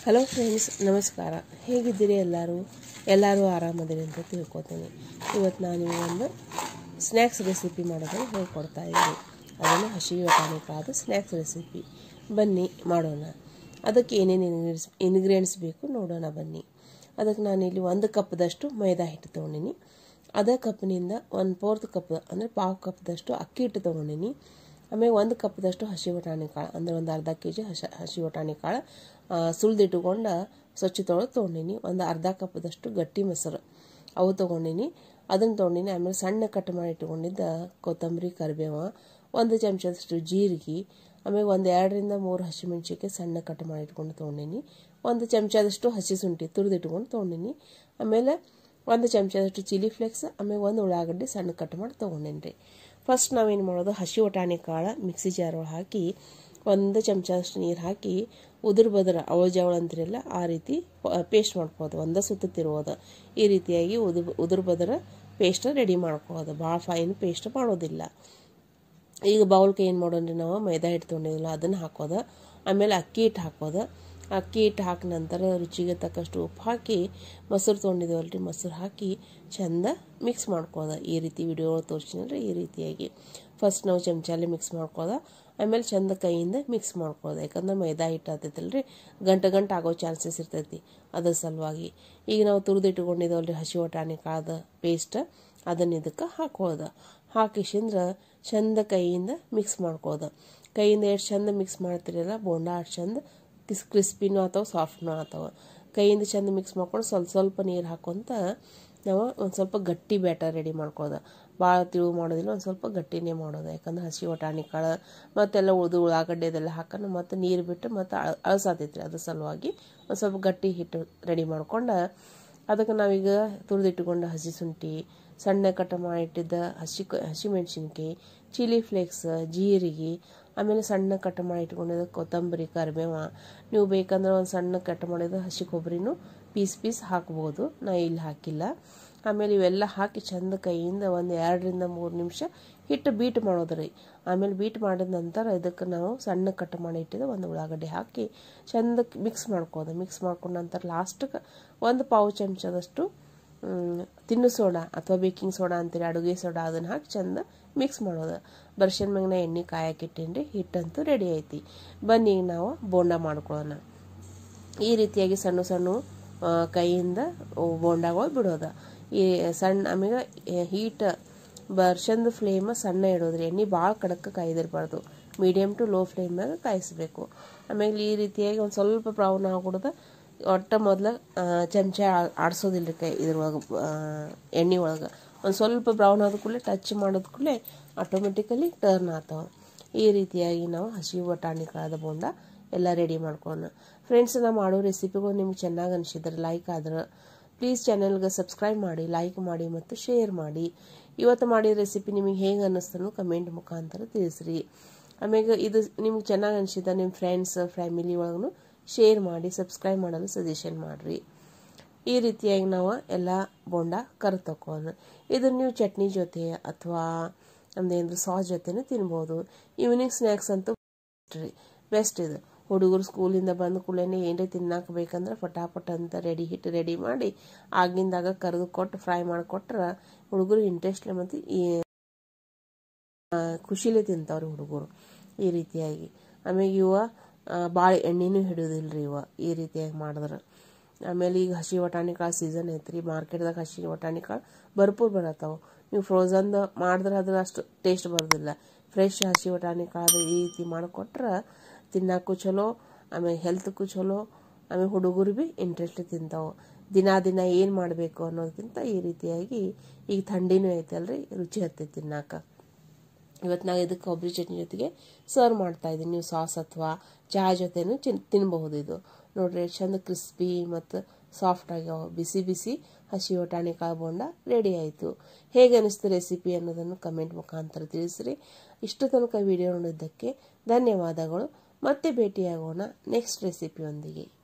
Hello friends, ನಮಸ್ಕಾರ. ಹೇಗಿದ್ದೀರಿ? ಎಲ್ಲರೂ ಆರಾಮದಿರಿ ಅಂತ ತಿಳ್ಕೊತೀನಿ. ಇವತ್ತು ನಾನು ನಿಮಗೊಂದು ಸ್ನ್ಯಾಕ್ಸ್ ರೆಸಿಪಿ ಮಾಡೋದನ್ನು ಹೇಳ್ಕೊಡ್ತಾ ಇದ್ದೀನಿ. ಅದನ್ನು ಹಸಿ ಬಟಾಣಿಕಾದ ಸ್ನ್ಯಾಕ್ಸ್ ರೆಸಿಪಿ. ಬನ್ನಿ ಮಾಡೋಣ. ಅದಕ್ಕೆ ಏನೇನು ಇಂಗ್ರೀಡಿಯೆಂಟ್ಸ್ ಬೇಕು ನೋಡೋಣ ಬನ್ನಿ. ಅದಕ್ಕೆ ನಾನಿಲ್ಲಿ 1 ಕಪ್ದಷ್ಟು ಮೈದಾ ಹಿಟ್ಟು ತೊಗೊಂಡಿನಿ. ಅದೇ ಕಪ್ನಿಂದ 1/4 ಕಪ್ ಅಂದರೆ ಪಾವು ಕಪ್ದಷ್ಟು ಅಕ್ಕಿ ಹಿಟ್ಟು ತೊಗೊಂಡಿನಿ. ಆಮೇಲೆ 1 ಕಪ್ದಷ್ಟು ಹಸಿ ಬಟಾಣಿ ಕಾಳು ಅಂದರೆ ಒಂದು ಅರ್ಧ kg ಹಸಿ ಬಟಾಣಿ ಕಾಳು ಸುಲಿದಿಟ್ಟುಕೊಂಡು ಸ್ವಚ್ಛ ತೊಗೊಂಡಿನಿ. ಒಂದು ಅರ್ಧ ಕಪ್ದಷ್ಟು ಗಟ್ಟಿ ಮೊಸರು ಅವು ತೊಗೊಂಡಿನಿ, ಅದನ್ನು ತೊಗೊಂಡಿನಿ. ಆಮೇಲೆ ಸಣ್ಣ ಕಟ್ ಮಾಡಿ ಇಟ್ಕೊಂಡಿದ್ದ ಕೊತ್ತಂಬರಿ, ಕರಿಬೇವು, 1 ಚಮಚದಷ್ಟು ಜೀರಿಗೆ, ಆಮೇಲೆ 2ರಿಂದ 3 ಹಸಿಮೆಣ್ಸಿಕಾಯಿ ಸಣ್ಣ ಕಟ್ ಮಾಡಿ ಇಟ್ಕೊಂಡು ತೊಗೊಂಡಿನಿ. 1 ಚಮಚದಷ್ಟು ಹಸಿ ಶುಂಠಿ ತುರಿದಿಟ್ಕೊಂಡು ತೊಗೊಂಡಿನಿ. ಆಮೇಲೆ 1 ಚಮಚದಷ್ಟು ಚಿಲ್ಲಿ ಫ್ಲೇಕ್ಸ್, ಆಮೇಲೆ 1 ಉಳ್ಳಾಗಡ್ಡಿ ಸಣ್ಣ ಕಟ್ ಮಾಡಿ ತೊಗೊಂಡೇನಿ ರೀ. ಫಸ್ಟ್ ನಾವೇನು ಮಾಡೋದು, ಹಸಿ ಬಟಾಣಿ ಕಾಳು ಮಿಕ್ಸಿ ಜಾರ್ ಒಳಗೆ ಹಾಕಿ 1 ಚಮಚದಷ್ಟು ನೀರು ಹಾಕಿ ಉದುರು ಬದ್ರ ಅವಳ ಅಂತಿರಲ್ಲ ಆ ರೀತಿ ಪೇಸ್ಟ್ ಮಾಡ್ಕೋದು. ಒಂದೇ ಸುತ್ತ ತಿರುವುದು. ಈ ರೀತಿಯಾಗಿ ಉದುರು ಬದ್ರ ಪೇಸ್ಟ್ ರೆಡಿ ಮಾಡ್ಕೋದು. ಭಾಳ ಫೈನ್ ಪೇಸ್ಟ್ ಮಾಡೋದಿಲ್ಲ. ಈಗ ಬೌಲ್ಗೆ ಏನು ಮಾಡೋಣ್ರಿ, ನಾವು ಮೈದಾ ಹಿಟ್ಟು ತೊಗೊಂಡಿದ್ದಿಲ್ಲ ಅದನ್ನು ಹಾಕೋದು. ಆಮೇಲೆ ಅಕ್ಕಿ ಹಿಟ್ಟು ಹಾಕೋದು. ಅಕ್ಕಿ ಹಿಟ್ಟು ಹಾಕಿ ನಂತರ ರುಚಿಗೆ ತಕ್ಕಷ್ಟು ಉಪ್ಪು ಹಾಕಿ ಮೊಸರು ತೊಗೊಂಡಿದ್ದೀವಲ್ರಿ, ಮೊಸರು ಹಾಕಿ ಚೆಂದ ಮಿಕ್ಸ್ ಮಾಡ್ಕೋದು. ಈ ರೀತಿ ವಿಡಿಯೋ ತೋರಿಸಿದ್ರೆ ಈ ರೀತಿಯಾಗಿ ಫಸ್ಟ್ ನಾವು ಚಮಚಾಲಿ ಮಿಕ್ಸ್ ಮಾಡ್ಕೋದು. ಆಮೇಲೆ ಚೆಂದ ಕೈಯಿಂದ ಮಿಕ್ಸ್ ಮಾಡ್ಕೋದು. ಯಾಕಂದ್ರೆ ಮೈದಾ ಹಿಟ್ಟು ಆಗ್ತೈತಲ್ರಿ, ಗಂಟೆ ಆಗೋ ಚಾನ್ಸಸ್ ಇರ್ತೈತಿ. ಅದ್ರ ಸಲುವಾಗಿ ಈಗ ನಾವು ತುರಿದಿಟ್ಕೊಂಡಿದ್ದೀವಲ್ರಿ ಹಸಿ ಬಟಾಣಿ ಕಾಳದ ಪೇಸ್ಟ್, ಅದನ್ನು ಇದಕ್ಕೆ ಹಾಕೋದು. ಹಾಕಿಸಿಂದ್ರೆ ಚೆಂದ ಕೈಯಿಂದ ಮಿಕ್ಸ್ ಮಾಡ್ಕೋದು. ಕೈಯಿಂದ ಎಷ್ಟು ಚೆಂದ ಮಿಕ್ಸ್ ಮಾಡ್ತಿರಲ್ಲ ಬೋಂಡ ಅಷ್ಟು ಚೆಂದ ಕ್ರಿಸ್ಪಿನೂ ಅಥವಾ ಸಾಫ್ಟ್ನೂ ಅಥವಾ ಕೈಯಿಂದ ಚೆಂದ ಮಿಕ್ಸ್ ಮಾಡ್ಕೊಂಡು ಸ್ವಲ್ಪ ನೀರು ಹಾಕೊಂತ ನಾವು ಒಂದು ಸ್ವಲ್ಪ ಗಟ್ಟಿ ಬ್ಯಾಟರ್ ರೆಡಿ ಮಾಡ್ಕೋದು. ಭಾಳ ತಿಳು ಮಾಡೋದಿಲ್ಲ, ಒಂದು ಸ್ವಲ್ಪ ಗಟ್ಟಿನೇ ಮಾಡೋದು. ಯಾಕಂದ್ರೆ ಹಸಿ ಬಟಾಣಿ ಕಾಳು ಮತ್ತೆಲ್ಲ ಉಳ್ಳಾಗಡ್ಡೆ ಅದೆಲ್ಲ ಹಾಕೊಂಡು ಮತ್ತು ನೀರು ಬಿಟ್ಟು ಮತ್ತು ಅಳಸಾತೈತ್ರಿ. ಅದ್ರ ಸಲುವಾಗಿ ಒಂದು ಸ್ವಲ್ಪ ಗಟ್ಟಿ ಹಿಟ್ಟು ರೆಡಿ ಮಾಡ್ಕೊಂಡು ಅದಕ್ಕೆ ನಾವೀಗ ತುರಿದಿಟ್ಟುಕೊಂಡು ಹಸಿ ಶುಂಠಿ, ಸಣ್ಣ ಕಟ್ ಮಾಡಿಟ್ಟಿದ್ದ ಹಸಿ ಮೆಣಸಿನ್ಕಾಯಿ, ಚಿಲ್ಲಿ ಫ್ಲೇಕ್ಸ್, ಜೀರಿಗೆ, ಆಮೇಲೆ ಸಣ್ಣ ಕಟ್ ಮಾಡಿ ಇಟ್ಕೊಂಡಿದ್ದ ಕೊತ್ತಂಬರಿ, ಕರಿಬೇವು, ನೀವು ಬೇಕಂದ್ರೆ ಒಂದು ಸಣ್ಣ ಕಟ್ ಮಾಡಿದ ಹಸಿ ಕೊಬ್ಬರಿನೂ ಪೀಸ್ ಹಾಕ್ಬೋದು. ನಾ ಇಲ್ಲಿ ಹಾಕಿಲ್ಲ. ಆಮೇಲೆ ಇವೆಲ್ಲ ಹಾಕಿ ಚೆಂದ ಕೈಯಿಂದ 2ರಿಂದ 3 ನಿಮಿಷ ಹಿಟ್ಟು ಬೀಟ್ ಮಾಡೋದ್ರಿ. ಆಮೇಲೆ ಬೀಟ್ ಮಾಡಿದ ನಂತರ ಇದಕ್ಕೆ ನಾವು ಸಣ್ಣ ಕಟ್ ಮಾಡಿ ಇಟ್ಟಿದ್ದ 1 ಉಳ್ಳಾಗಡ್ಡಿ ಹಾಕಿ ಚೆಂದ ಮಿಕ್ಸ್ ಮಾಡ್ಕೋದು. ಮಿಕ್ಸ್ ಮಾಡ್ಕೊಂಡ ನಂತರ ಲಾಸ್ಟ್ಗೆ 1 ಪಾವು ಚಮಚದಷ್ಟು ತಿನ್ನು ಸೋಡಾ ಅಥವಾ ಬೇಕಿಂಗ್ ಸೋಡಾ ಅಂತೀರಿ, ಅಡುಗೆ ಸೋಡಾ, ಅದನ್ನು ಹಾಕಿ ಚೆಂದ ಮಿಕ್ಸ್ ಮಾಡೋದು. ಬರ್ಷನ್ ಮ್ಯಾಗ ಎಣ್ಣೆ ಕಾಯಕ್ಕಿಟ್ಟೇನ್ರಿ. ಹಿಟ್ಟಂತೂ ರೆಡಿ ಐತಿ. ಬನ್ನಿ ಈಗ ನಾವು ಬೋಂಡ ಮಾಡ್ಕೊಳ್ಳೋಣ. ಈ ರೀತಿಯಾಗಿ ಸಣ್ಣ ಕೈಯಿಂದ ಬೋಂಡಗಳು ಬಿಡೋದು. ಈ ಸಣ್ಣ ಆಮೇಲೆ ಹೀಟ್ ಬರ್ಷನ್ದು ಫ್ಲೇಮ್ ಸಣ್ಣ ಇಡೋದ್ರಿ. ಎಣ್ಣೆ ಭಾಳ ಕಡಕ್ಕೆ ಕಾಯ್ದಿರಬಾರ್ದು, ಮೀಡಿಯಮ್ ಟು ಲೋ ಫ್ಲೇಮ್ನಾಗ ಕಾಯಿಸ್ಬೇಕು. ಆಮೇಲೆ ಈ ರೀತಿಯಾಗಿ ಒಂದು ಸ್ವಲ್ಪ ಬ್ರೌನ್ ಆಗ್ಬಿಡೋದು. ಒಟ್ಟು ಮೊದಲು ಚಮಚ ಆಡಿಸೋದಿಲ್ಲ ರೀ ಇದ್ರೊಳಗೆ, ಎಣ್ಣೆ ಒಳಗೆ ಒಂದು ಸ್ವಲ್ಪ ಬ್ರೌನ್ ಆದ ಕೂಡಲೇ ಟಚ್ ಮಾಡೋದು ಕೂಡಲೇ ಆಟೋಮೆಟಿಕಲಿ ಟರ್ನ್ ಆಗ್ತಾವೆ. ಈ ರೀತಿಯಾಗಿ ನಾವು ಹಸಿ ಬಟಾಣಿ ಕಾಳದ ಬೋಂಡ ಎಲ್ಲ ರೆಡಿ ಮಾಡ್ಕೊಳ್ಳೋಣ. ಫ್ರೆಂಡ್ಸ್, ನಾವು ಮಾಡೋ ರೆಸಿಪಿಗಳು ನಿಮ್ಗೆ ಚೆನ್ನಾಗಿ ಅನಿಸಿದ್ರೆ ಲೈಕ್ ಆದ್ರೆ ಪ್ಲೀಸ್ ಚಾನೆಲ್ಗೆ ಸಬ್ಸ್ಕ್ರೈಬ್ ಮಾಡಿ, ಲೈಕ್ ಮಾಡಿ ಮತ್ತು ಶೇರ್ ಮಾಡಿ. ಇವತ್ತು ಮಾಡಿದ ರೆಸಿಪಿ ನಿಮಗೆ ಹೇಗೆ ಅನ್ನಿಸ್ತನೋ ಕಮೆಂಟ್ ಮುಖಾಂತರ ತಿಳಿಸ್ರಿ. ಆಮೇಲೆ ಇದು ನಿಮ್ಗೆ ಚೆನ್ನಾಗಿ ಅನಿಸಿದ ನಿಮ್ಮ ಫ್ರೆಂಡ್ಸ್ ಫ್ಯಾಮಿಲಿ ಒಳಗೂ ಶೇರ್ ಮಾಡಿ, ಸಬ್ಸ್ಕ್ರೈಬ್ ಮಾಡಲು ಸಜೆಷನ್ ಮಾಡಿರಿ. ಈ ರೀತಿಯಾಗಿ ನಾವು ಎಲ್ಲ ಬೋಂಡ ಕರೆತಕ್ಕೋಣ. ಇದನ್ನು ನೀವು ಚಟ್ನಿ ಜೊತೆ ಅಥವಾ ನಮ್ದೇನಾದ್ರು ಸಾಸ್ ಜೊತೆನೂ ತಿನ್ಬೋದು. ಈವ್ನಿಂಗ್ ಸ್ನ್ಯಾಕ್ಸ್ ಅಂತೂ ಬೆಸ್ಟ್ ಇದು. ಹುಡುಗರು ಸ್ಕೂಲಿಂದ ಬಂದ ಕೂಡಲೇ ಏನೇ ತಿನ್ನಕ್ಕೆ ಬೇಕಂದ್ರೆ ಫಟಾಫಟ್ ಅಂತ ಹಿಟ್ಟು ರೆಡಿ ಮಾಡಿ ಆಗಿಂದಾಗ ಕರೆದು ಕೊಟ್ಟು ಫ್ರೈ ಮಾಡಿಕೊಟ್ರೆ ಹುಡುಗರು ಇಂಟ್ರೆಸ್ಟ್ಲೆ ಮತ್ತು ಈ ಖುಷಿಲೇ ತಿಂತಾವ್ರಿ ಹುಡುಗರು. ಈ ರೀತಿಯಾಗಿ ಆಮೇಲೆ ಭಾಳ ಎಣ್ಣೆನೂ ಹಿಡಿಯೋದಿಲ್ಲ ರೀ ಈ ರೀತಿಯಾಗಿ ಮಾಡಿದ್ರೆ. ಆಮೇಲೆ ಈಗ ಹಸಿ ಬಟಾಣಿ ಕಾಳು ಸೀಸನ್ ಐತ್ರಿ. ಮಾರ್ಕೆಟ್ದಾಗ ಹಸಿ ಬಟಾಣಿ ಕಾಳು ಭರ್ಪೂರ್ ಬರತ್ತಾವೆ. ನೀವು ಫ್ರೋಝನ್ದು ಮಾಡಿದ್ರೆ ಅದ್ರ ಅಷ್ಟು ಟೇಸ್ಟ್ ಬರೋದಿಲ್ಲ. ಫ್ರೆಶ್ ಹಸಿ ಬಟಾಣಿ ಕಾಳು ಈ ರೀತಿ ಮಾಡಿಕೊಟ್ರೆ ತಿನ್ನೋಕ್ಕೂ ಚಲೋ, ಆಮೇಲೆ ಹೆಲ್ತ್ಗೂ ಚಲೋ, ಆಮೇಲೆ ಹುಡುಗರು ಭೀ ಇಂಟ್ರೆಸ್ಟ್ ತಿಂತಾವೆ. ದಿನ ಏನು ಮಾಡಬೇಕು ಅನ್ನೋದಕ್ಕಿಂತ ಈ ರೀತಿಯಾಗಿ ಈಗ ಥಂಡಿನೂ ಐತಲ್ರಿ, ರುಚಿ ಹತ್ತೈತಿ ತಿನ್ನೋಕೆ. ಇವತ್ತು ನಾವು ಇದಕ್ಕೆ ಕೊಬ್ಬರಿ ಚಟ್ನಿ ಜೊತೆಗೆ ಸರ್ವ್ ಮಾಡ್ತಾಯಿದ್ದೀನಿ. ನೀವು ಸಾಸ್ ಅಥವಾ ಚಹಾ ಜೊತೆನೂ ತಿನ್ಬಹುದು. ಇದು ನೋಡ್ರಿ ಚಂದ ಕ್ರಿಸ್ಪಿ ಮತ್ತು ಸಾಫ್ಟ್ ಆಗ್ಯಾವ. ಬಿಸಿ ಹಸಿ ಬಟಾಣಿ ಕಾಳು ಬೋಂಡ ರೆಡಿ ಆಯಿತು. ಹೇಗೆ ಅನಿಸ್ತು ರೆಸಿಪಿ ಅನ್ನೋದನ್ನು ಕಮೆಂಟ್ ಮುಖಾಂತರ ತಿಳಿಸ್ರಿ. ಇಷ್ಟು ತನಕ ವಿಡಿಯೋ ನೋಡಿದ್ದಕ್ಕೆ ಧನ್ಯವಾದಗಳು. ಮತ್ತೆ ಭೇಟಿಯಾಗೋಣ ನೆಕ್ಸ್ಟ್ ರೆಸಿಪಿಯೊಂದಿಗೆ.